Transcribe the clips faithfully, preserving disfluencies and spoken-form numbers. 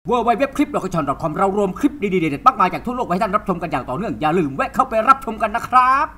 ดับเบิลยู ดับเบิลยู ดับเบิลยู ดอท คลิป ดอท กระชอน ดอท คอม เรารวมคลิปดีๆเด็ดๆมากมายจากทั่วโลกไว้ให้ท่านรับชมกันอย่างต่อเนื่องอย่าลืมแวะเข้าไปรับชมกันนะครับ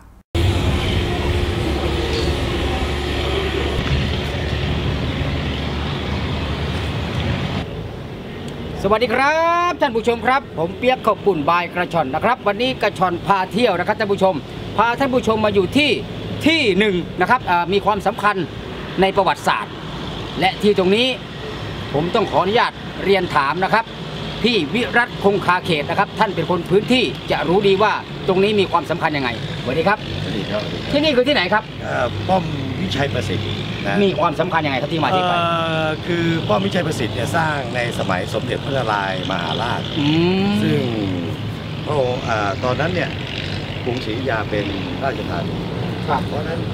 สวัสดีครับท่านผู้ชมครับผมเปียกข้าวปุ่นบายกระชอนนะครับวันนี้กระชอนพาเที่ยวนะครับท่านผู้ชมพาท่านผู้ชมมาอยู่ที่ที่หนึ่งนะครับมีความสำคัญในประวัติศาสตร์และที่ตรงนี้ผมต้องขออนุญาตเรียนถามนะครับพี่วิรัตคงคาเขตนะครับท่านเป็นคนพื้นที่จะรู้ดีว่าตรงนี้มีความสำคัญยังไงสวัสดีครับสวัสดีครับที่นี่คือที่ไหนครับป้อมวิชัยประสิทธิ์มีความสำคัญยังไงครับที่มาที่ไปคือป้อมวิชัยประสิทธิ์เนี่ยสร้างในสมัยสมเด็จพระนารายณ์มหาราชซึ่งพระองค์ตอนนั้นเนี่ยกรุงศรีอยุธยาเป็นราชธานีเพราะนั้น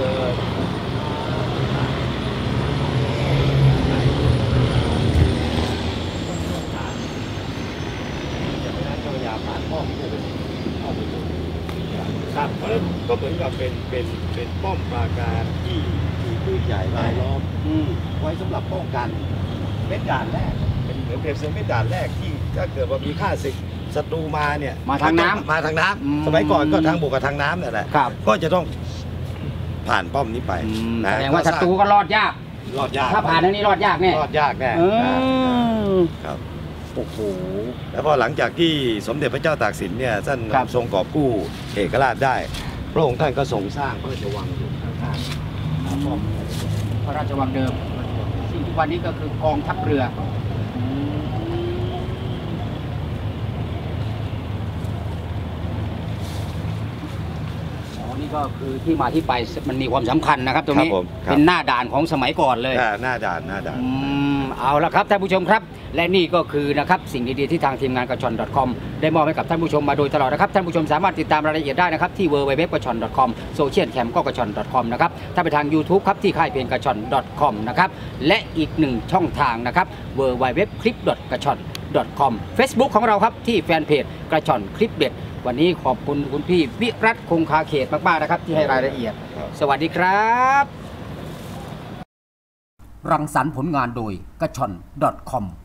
ครับเพราะฉะนั้นก็เหมือนกับเป็นเป็นเป็นป้อมปราการที่ที่ผู้ใหญ่รายล้อมไว้สำหรับป้องกันเป็นด่านแรกเป็นเหมือนเปรียบเสมือนเป็นด่านแรกที่ถ้าเกิดว่ามีข้าศึกศัตรูมาเนี่ยมาทางน้ำมาทางน้ำสมัยก่อนก็ทางบกกับทางน้ำนั่นแหละก็จะต้องผ่านป้อมนี้ไปแสดงว่าศัตรูก็รอดยากรอดยากถ้าผ่านทางนี้รอดยากแน่รอดยากแน่ครับโอ้โหแล้วพอหลังจากที่สมเด็จพระเจ้าตากสินเนี่ยท่านทรงกอบกู้เอกราชได้พระองค์ท่านก็ทรงสร้างพระราชวังอยู่ข้างๆพระราชวังเดิมซึ่งทุกวันนี้ก็คือกองทัพเรือนี่ก็คือที่มาที่ไปมันมีความสำคัญนะครับตรงนี้เป็นหน้าด่านของสมัยก่อนเลยหน้าด่านหน้าด่านเอาละครับท่านผู้ชมครับและนี่ก็คือนะครับสิ่งดีๆที่ทางทีมงานกระชอน ดอท คอม ได้มอบให้กับท่านผู้ชมมาโดยตลอดนะครับท่านผู้ชมสามารถติดตามรายละเอียดได้นะครับที่ ดับเบิลยู ดับเบิลยู ดับเบิลยู ดอท กระชอน ดอท คอม โซเชียลแคมก็กระชอน ดอท คอม นะครับถ้าไปทาง ยูทูบ ครับที่ค่ายเพลงกระชอน ดอท คอม นะครับและอีกหนึ่งช่องทางนะครับ ดับเบิลยู ดับเบิลยู ดับเบิลยู ดอท คลิป ดอท กระชอน ดอท คอม เฟซบุ๊ก ของเราครับที่แฟนเพจกระชอนคลิปเด็ดวันนี้ขอบคุณคุณพี่วิรัตคงคาเขตมากๆนะครับที่ให้รายละเอียดสวัสดีครับรังสรรค์ผลงานโดยกระชอน ดอท คอม